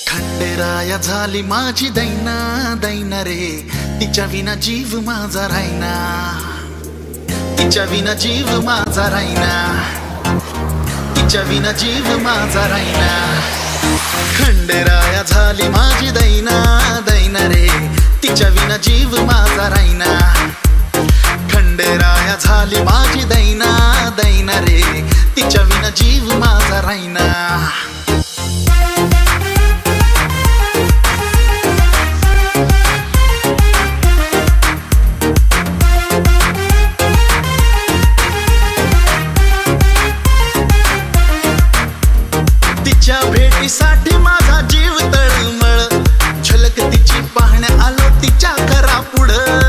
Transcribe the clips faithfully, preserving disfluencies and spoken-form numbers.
खंडेराया झाली माझी दैना दैना रे, तिच्या विना जीव माझा राहीना, तिच्या विना जीव माझा राहीना, तिच्या विना जीव माझा राहीना. खंडेराया झाली माझी दैना दैना रे, तिच्या विना जीव माझा राहीना. खंडेराया झाली माझी दैना दैना रे, तिच्या विना जीव माझा राहीना. तिच्या भेटीसाठी माझा जीव तळमळ, झलक तिची पाहण्या आलो तिच्या घरा पुढं.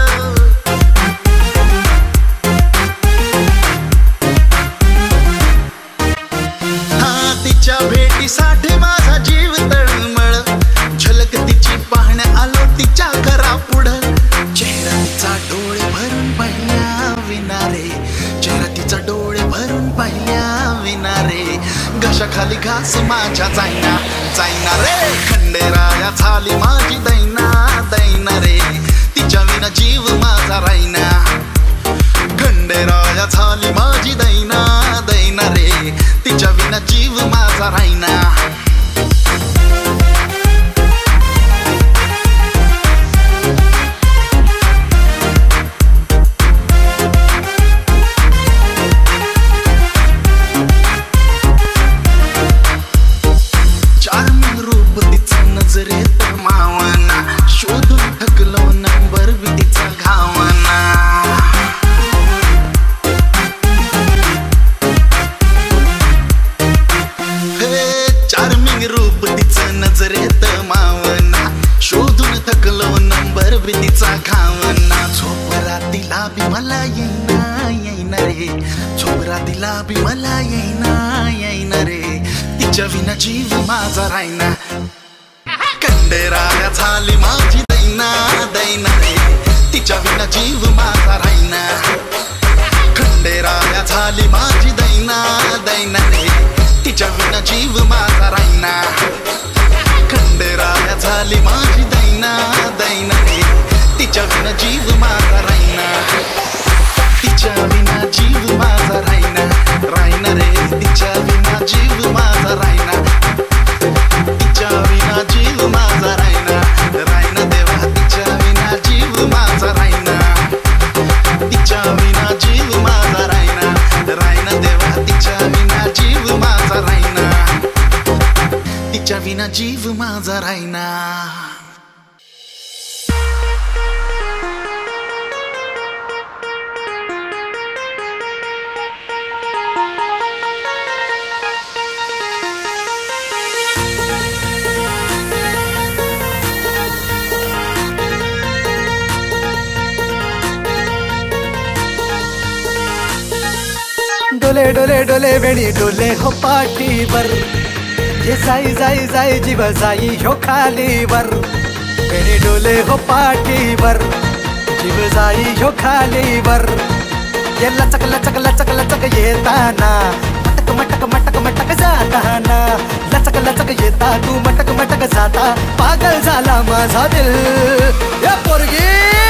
हा तिच्या भेटीसाठी माझा जीव तळमळ, झलक तिची पाहण्या आलो तिच्या घरा पुढं. चेहरा तिचा डोळे भरून पाहिल्या विना रे, चेहरा तिचा डोळे भरून पाहिल्या विना रे, घशाखाली घास माझ्या जाईना जाईना रे. खंडेराया झाली माझी दैना दैना रे, तिच्या विना जीव माझा राहीना. खंडेराया झाली माझी दैना दैना रे, तिच्या विना जीव माझा राहीना. नजरेत मावना, शोधून थकलो नंबर विधीचा घावना. हे चार्मिंग रूप तिचं नजरेत मावना, शोधून थकलो नंबर विधीचा घावना. झोप रातीला बी मला येईना येईना रे, झोप रातीला बी मला येईना येईना रे, तिच्या विना जीव माझा राहीना. खंडेराया झाली माझी दैना दैना रे, तिच्या विना जीव माझा राहीना. खंडेराया झाली माझी दैना दैना रे, तिच्या विना जीव माझा राहीना. खंडेराया झाली माझी दैना दैना रे, तिच्या विना जीव माझा राहीना. तिच्या विना जीव माझा राहीना राहीना रे, तिच्या विना जीव माझा राहीना. तिच्या विना जीव माझा राहीना राहीना देवा, तिच्या विना जीव माझा राहीना. तिच्या विना जीव माझा राहीना राहीना देवा, तिच्या विना जीव माझा राहीना. तिच्या विना जीव माझा राहीना. डोले डोले डोले वेणी डोले हो पाठीवर, ये जाई जाई जाई जीव जाई हो खालीवर. वेणी डोले हो पाठीवर, जीव जाई हो खालीवर. ये लचक लचक लचक लचक येताना, मटक मटक मटक मटक जाताना. लचक लचक येता तू मटक मटक जाता, पागल झाला माझा दिल. या पोरगी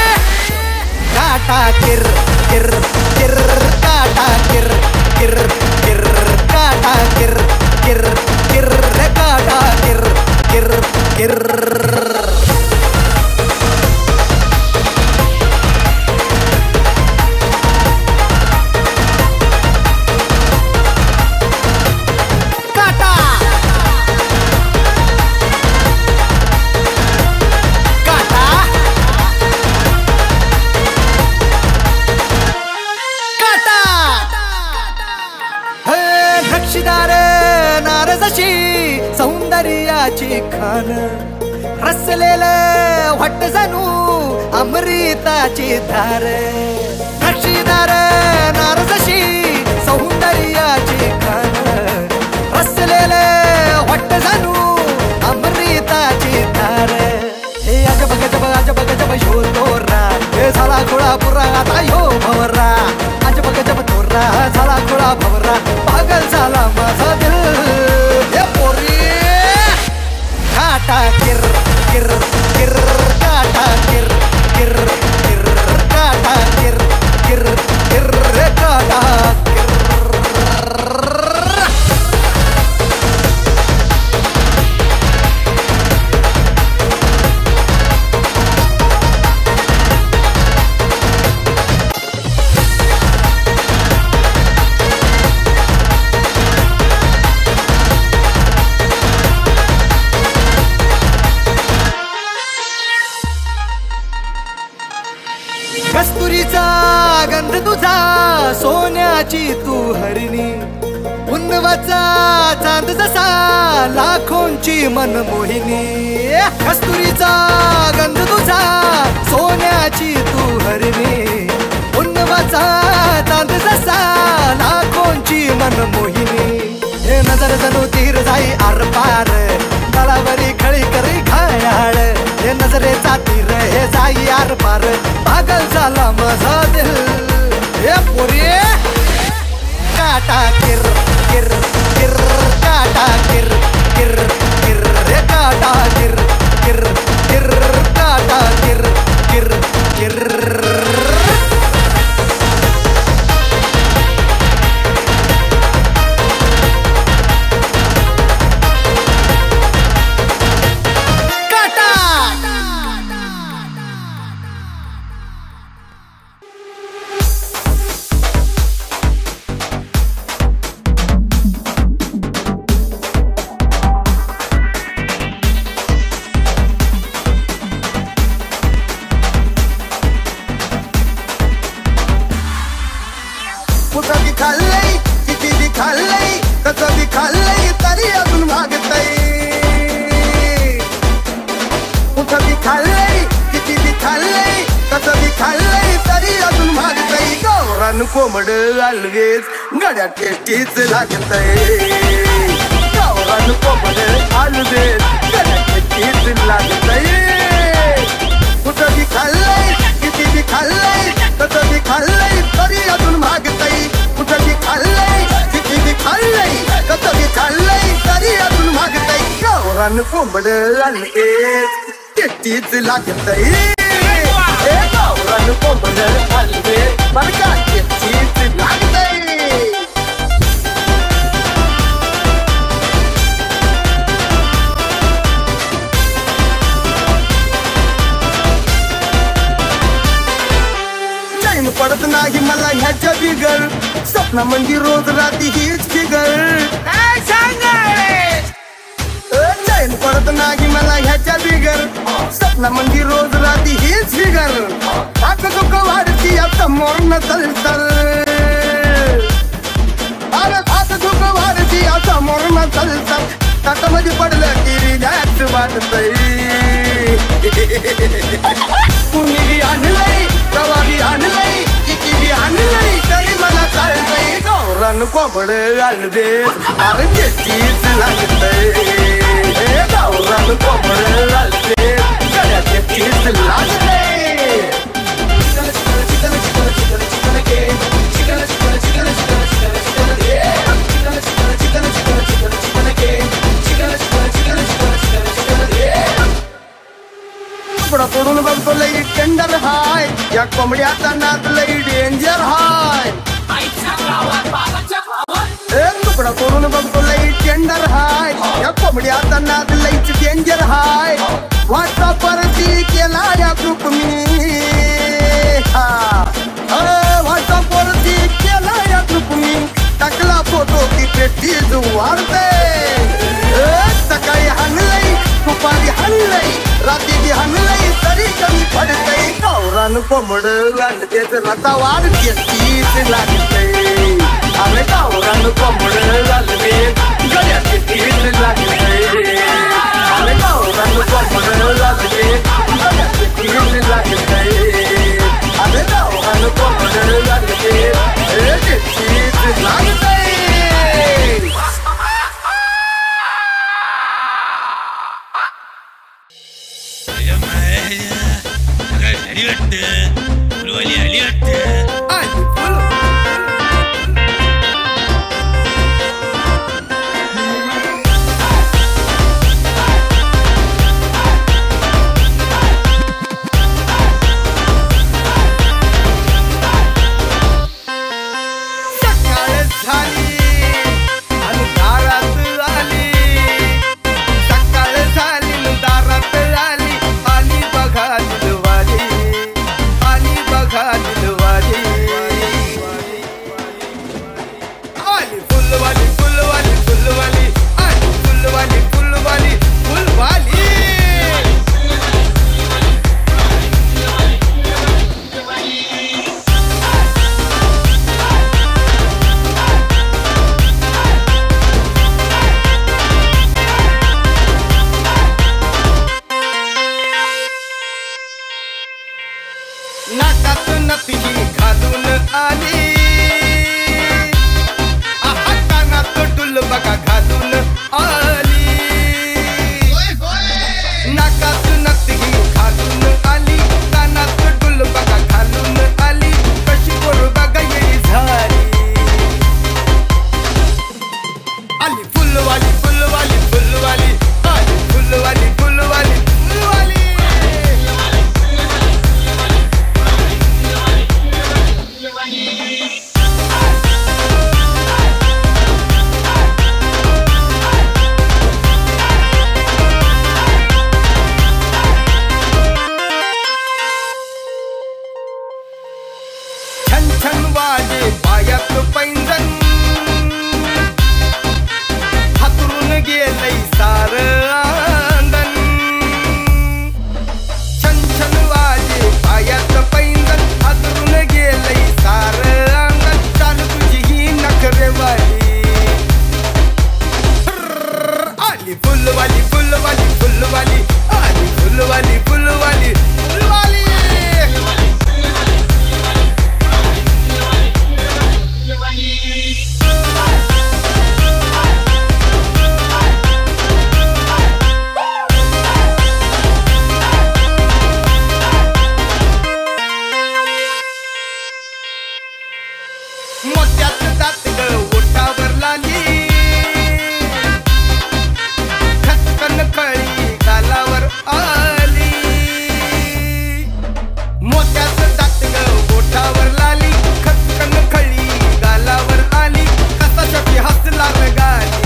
काटा किर किर किर काटा किर किर किर काटा किर किर किर रे काटा किर किर किर. सौंदर्याची खान रसलेलं वाट जणू अमृताची धार. नक्षीदार नारजशी सौंदर्याची खान रसलेलं वाट जणू अमृताची धार. हे अजब गजब अजब गजब ह्यो तोरा, हे झाला खुळा पुरा आता ह्यो भवरा. अजब गजब तोरा झाला खुळा भवरा, पागल झाला माझा दिल. सोन्याची तू हरिणी उन्नवाचा चांद जसा लाखोंची मनमोहिनी कस्तुरीचा गंध तुझा सोन्याची तू हरिणी उन्नवाचा चांद जसा लाखोंची मनमोहिनी हे नजर जणू तीर जाई आर पार तळावरी खळी करी घायाळ हे नजरेचा तीर हे जाई आर पार पागल झाला माझा दिल हे पोरी काटा किर किर किर काटा किर किर किर रे काटा किर किर किर काटा किर किर किर कोंबड अलवेज गड्या टेस्टीच लागतय गावरान कोंबड अलवेज गड्या टेस्टीच लागतय कुठं बी खाल्लंय किती बी खाल्लंय कसं बी खाल्लंय तरी अजून मागतय कुठं बी खाल्लंय किती बी खाल्लंय कसं बी खाल्लंय तरी अजून मागतय गावरान कोंबड अलवेज टेस्टीच लागतय गावरान कोंबड अलवेज बरं का टेस्टीच लागतय टाइम पडत नाही मला ह्याच्या बिगर स्वप्नामंदी रोज रात्री हीच फिगर चैन पडत नाही मला ह्याच्या बिगर स्वप्नामंदी रोज रात्री हीच फिगर आक दुःख वाढती आता मोरण तलतल अरे आक दुःख वाढती आता मोरण तलतल ताटामध्ये पडलं की रिलॅक्स वाटतय कुणी बी आणलंय कवा बी आणलंय किती बी आणलंय तरी मला चालतंय गावरान कोंबड अलवेज अरे टेस्टीच लागतय गावरान कोंबड अलवेज गड्या टेस्टीच लागतय तुकडा तोडून बघतो लई टेंडर हाय या कोंबड्याचा नाद लई डेंजर हाय तुकडा तोडून बघतो लई टेंडर हाय या कोंबड्याचा नाद लईच डेंजर हाय व्हॉट्सअप वरती केला या ग्रुप मी व्हॉट्सअप वरती केला या ग्रुप मी टाकला फोटो की प्रेस्टीज वाढते सकाळी हाणलंय दुपारी हाणलंय रात्री बी हाणलंय तरी कमी पडतय गावरान कोंबड अलवेज रता वाढ टेस्टीच लागतय अरे गावरान कोंबड अलवेज गड्या टेस्टीच लागतय अरे गावरान कोंबड अलवेज गड्या टेस्टीच लागतय अरे गावरान कोंबड अलवेज टेस्टीच लागतय आली बघा दिलवाली फुलवाली फुलवाली फुलवाली आली फुलवाली फुलवाली फुलवाली मोत्यात जात ग ओठावर लाली खटकन कळी गालावर आली मोत्यात जात ग ओठावर लाली खटकन कळी गालावर आली कसा शकी हसला गाली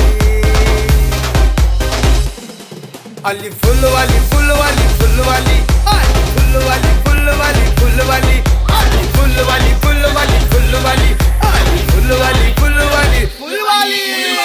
आली फुलवाली फुलवाली फुलवाली आली फुलवाली फुलवाली फुलवाली आली फुलवाली फुलवाली फुलवाली आली फुलवाली फुलवाली फुलवाली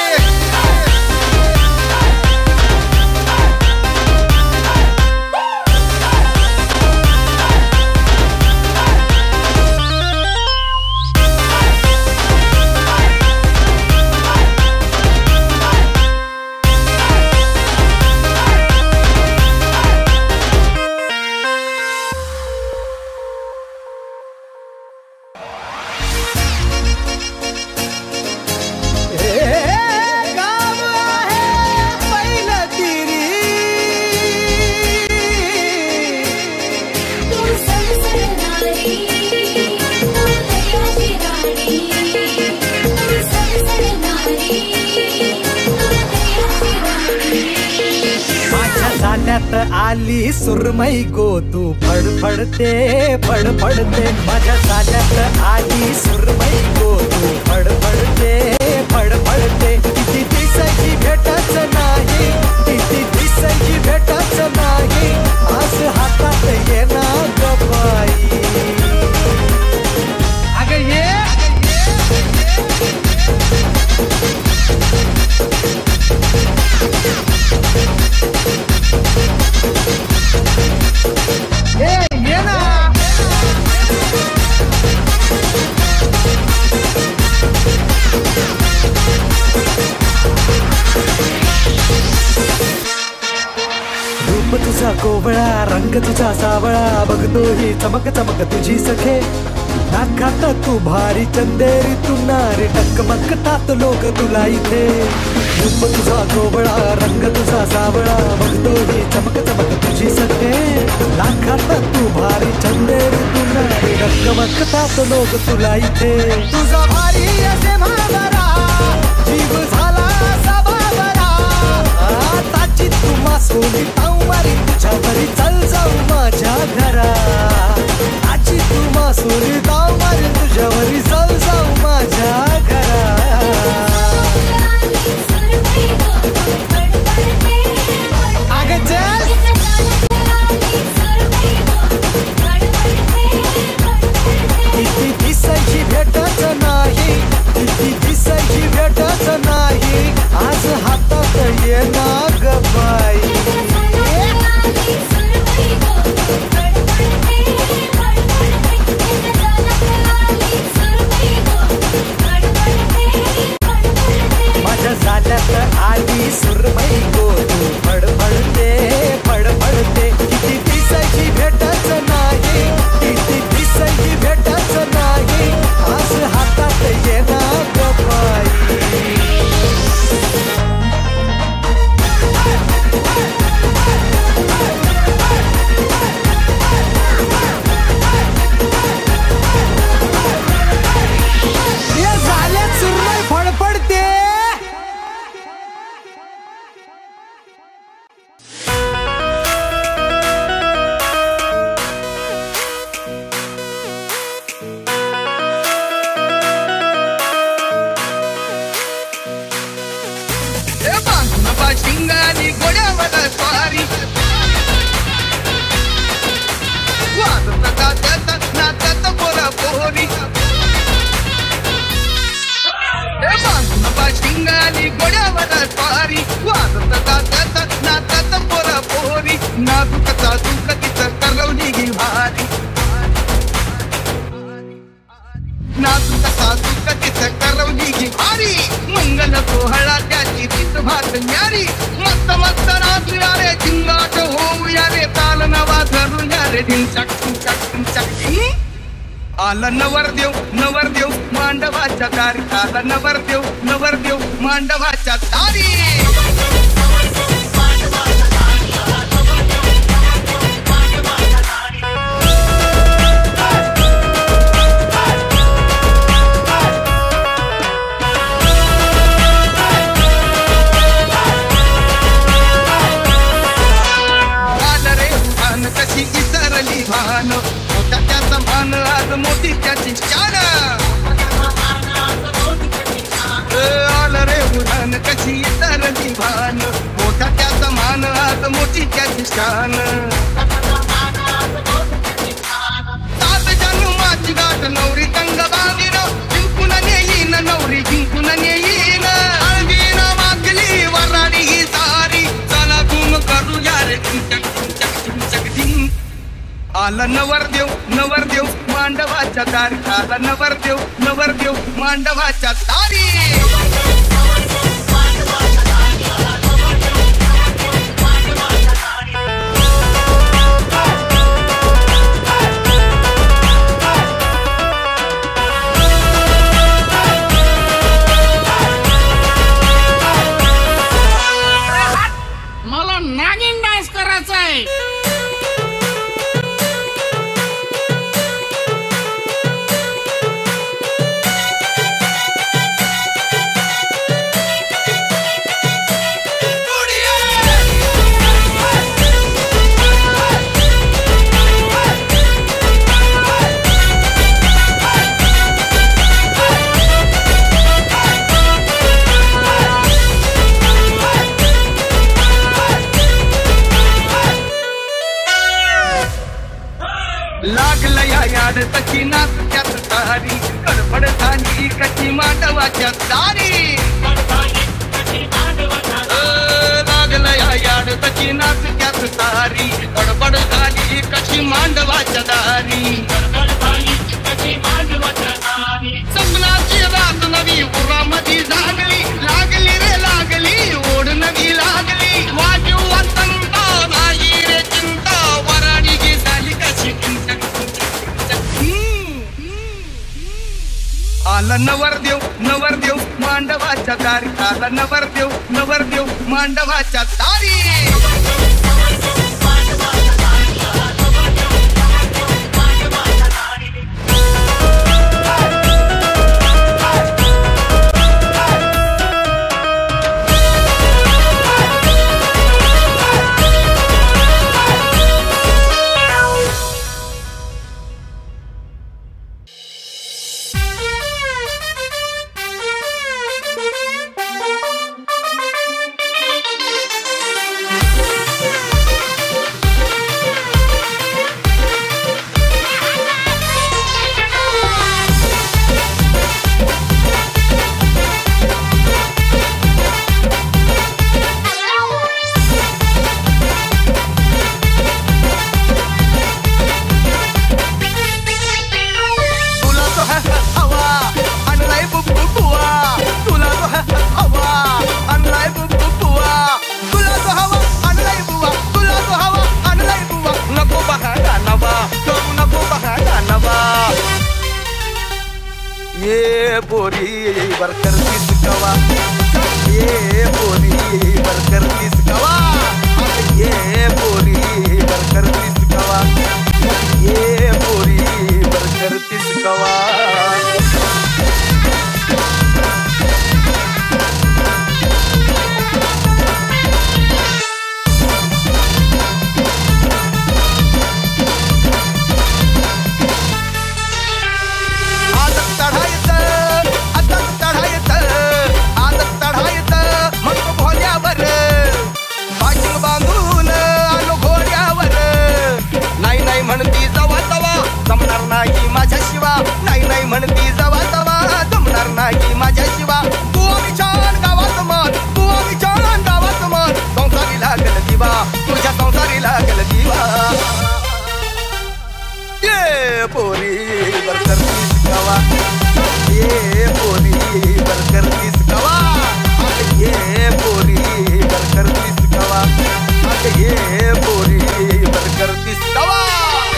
आली सुरमई गो तू फडफडते फडफडते माझ्या साल्यात आली सुरमई गो तू फडफडते फडफडते किती दिसायची भेटच नाही किती दिसायची भेटच नाही आज हातात येना ग बाई अगं ये तुझा कोवळा रंग तुझा सावळा बघतो ही चमक चमक तुझी सखे नाकात तू भारी चंदेरी तू नारी टकमकतात लोक तुला इथे रूप तुझा कोवळा रंग तुझा सावळा बघतो ही चमक चमक तुझी सखे नाकात तू भारी चंदेरी तू नारी टकमकतात लोक तुला इथे तुझा भारी असे भावरा जीव झाला असा भावरा आताची तू मासोली मारी तुझ्यावरी चल जाऊ माझ्या घरा आजी तू मासोली दाव मारी तुझ्यावरी चल जाऊ माझ्या घरा अगं चल किती दिसायची भेटच नाही किती दिसायची भेटच नाही आज हातात ये ना ग बाई माझ्या जाल्यात आली सुरमई गो तू फडफडते फडफडते किती दिसायची भेटच नाही किती दिसायची भेटच नाही आज हातात ये ना ग बाई शिंगाली गोड्यावर स्वारी वाजत गाजत नाचत पोरा पोरी शिंगाली गोड्यावर स्वारी वाजत गाजत नाचत पोरा पोरी नाजूक साजूक तिचं करवली गी भारी नाजूक साजूक तिचं करवली गी भारी मंगल सोहळा त्याची तीच भात न्यारी मस्त रे दिन चक चक चक आला नवरदेव नवरदेव मांडवाच्या दारी आला नवरदेव नवरदेव मांडवाच्या दारी कशी इसरली भान मोठा त्याचा मान आज मोठी त्याची शान आलं रे उडान कशी इसरली भान मोठा त्याचा मान आज मोठी त्याची शान सात जन्माची गाठ नवरी तंग बांधीन जिंकून नेईन नवरी जिंकून नेईन अळवीन मागली वराडी ही सारी चला गुम करूया रे आला नवरदेव नवरदेव मांडवाच्या दारी आला नवरदेव नवरदेव मांडवाच्या दारी मला नागिन डान्स करायचा आहे लागलं या याड तशी नाच त्यात सारी गडबड झाली कशी मांडवाच्या दारी लागलं या याड तशी नाच त्यात सारी गडबड झाली कशी मांडवाच्या दारी सपनाची रात नवी उरामधी लागली लागली रे लागली ओढ नवी लागली वाजू वसंत नाही रे चिंता वराडी गी झाली कशी आला नवरदेव नवरदेव मांडवाच्या दारी आला नवरदेव नवरदेव मांडवाच्या दारी ये बोरी बरकर किसकवा ये बोरी बरकर किसकवा ये बोरी बरकर किसकवा ये बोरी बरकर किसकवा नाही माझ्या शिवा नाही नाही म्हणती जवा तवा जमणार नाही माझ्या शिवा तू आम्ही छान गावात मन तू आम्ही छान गावात मन संसारी लागल दिवा तुझ्या संसारी लागल दिवा ये पोरी बरकर किसकवा ये पोरी बरकर किसकवा ये पोरी बरकर किसकवा ये पोरी बरकर किसकवा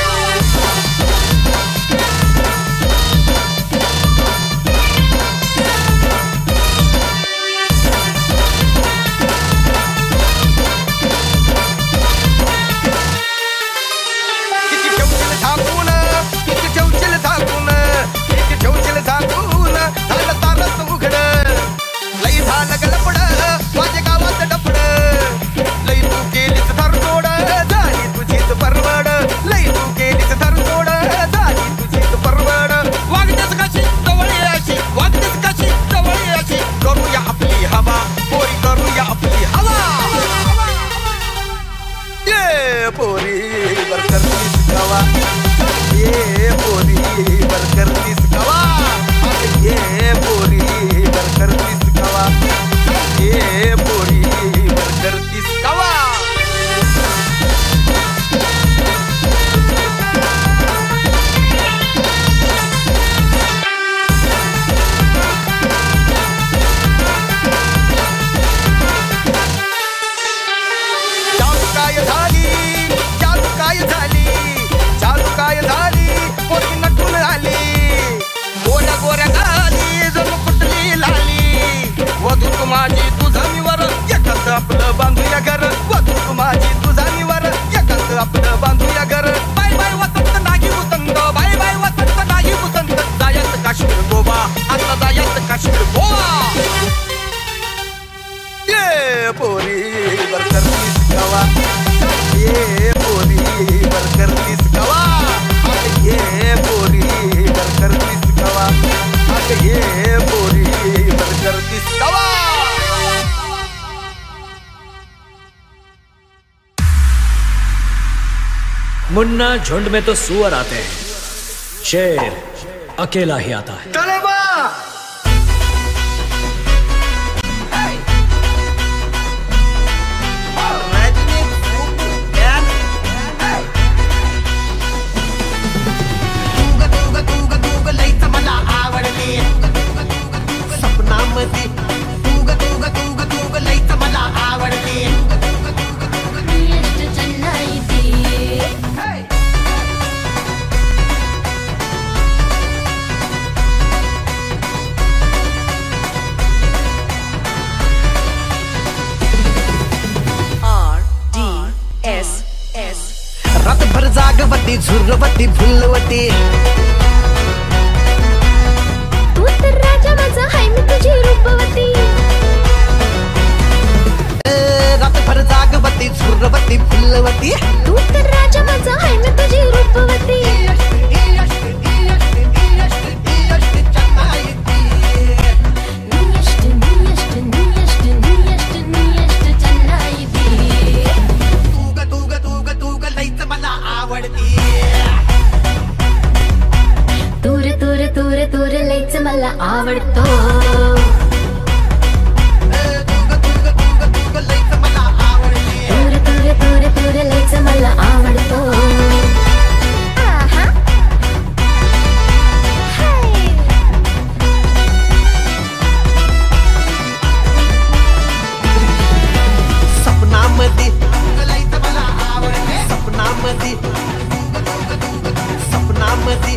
घर वतू माझी तुझा निवार एकाच आपलं बांधूया घर बाय बाय वसंत नाही वसंत बाय बाय वसंत नाही वसंत जायचं काश्मीर गोवा आता जायचं काश्मीर गोवा ये पोरी बर करतीस गवा ये पोरी बर करतीस गवा ये पोरी बर करतीस गवा ये पोरी बर करतीस गवा मुन्ना झुंड में तो सुअर आते हैं, शेर अकेला ही आता है। तलेबा सपनामध्ये तूग तूग तूग तूग लईच मला आवडते रातभर जागवती झुरवती फुलवती तू तर राजा माझा हाय मी तुझी रूपवती रातभर जागवती झुरवती फुलवती तू तर राजा माझा हाय मी तुझी रूपवती तूर तूर तूर तूर लईच मला आवडतो तूर तूर तूर तूर लईच मला आवडतो सपनामध्ये सपनामध्ये सपनामध्ये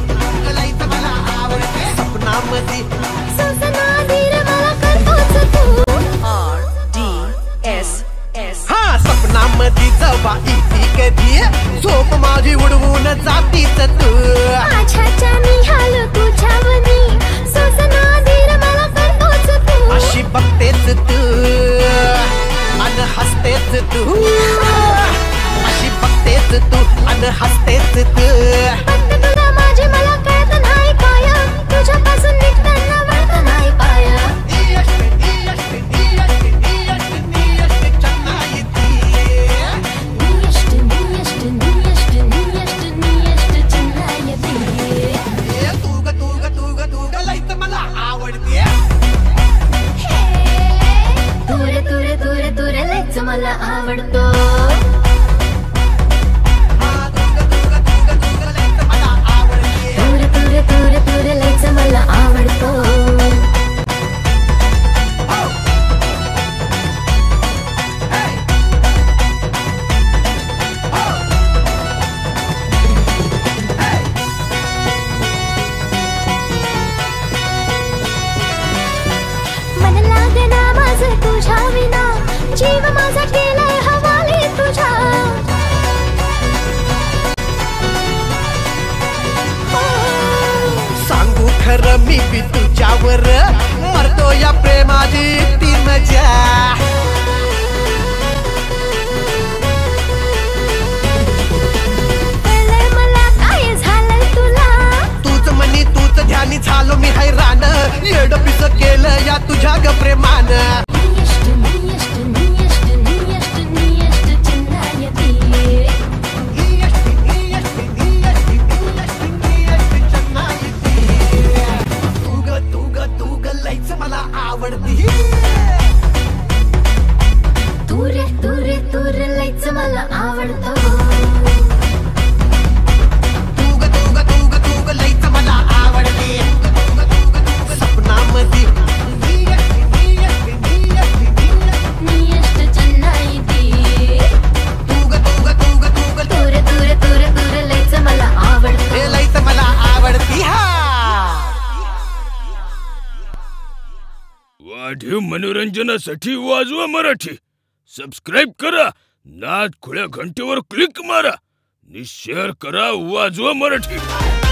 सपनामध्ये सजना धीर मला करतोच तू हा सपनामध्ये जवा इथे कधी झोप माझी उडवून जातीच तू माझ्याच्या निहाल तुझ्यावनी सजना धीर मला करतोच तू अशी बघतेच तू अन हसतेच तू अशी बघतेच तू अन हसतेच तू फक्त तुला माझे मला कळत नाही काय तुझ्यापासून निघताना वळत नाही पाय नियष्ट नियष्ट नियष्ट नियष्ट नियष्ट चेन्नई तूग तूग तूग तूग लईच मला आवडते तुरे तुरे तुरे तुरे लईच मला आवडतो तुरे तुरे तुरे तुरे लईच मला आवडतो मन लागेना माझं तुझ्या विना जीव माझा केलाय हवाले तुझ्या सांगू खरं मी बी तुझ्यावर मरतो या प्रेमाची ती मजा कळलंय मला काय झालंय तुला तूच म्हणी तूच ध्यानी झालो मी हैराण येड पिस केलं या तुझ्या ग प्रेमान नियष्ट नियष्ट नियष्ट नियष्ट नियष्ट चेन्नई तूग तूग तूग लईच मला आवडती तुरे तुरे तुरे लईच मला आवडतो तूग तूग तूग तूग लईच मला आवडते सपनामध्ये नियष्ट चेन्नई तूग तूग तूग तूग तुरे तुरे तुरे तुरे लईच मला आवडतो हे लईच मला आवडती हा वाढीव मनोरंजनासाठी वाजवा मराठी सबस्क्राईब करा, नाद खुल्या घंटेवर क्लिक मारा आणि शेअर करा वाजवा मराठी.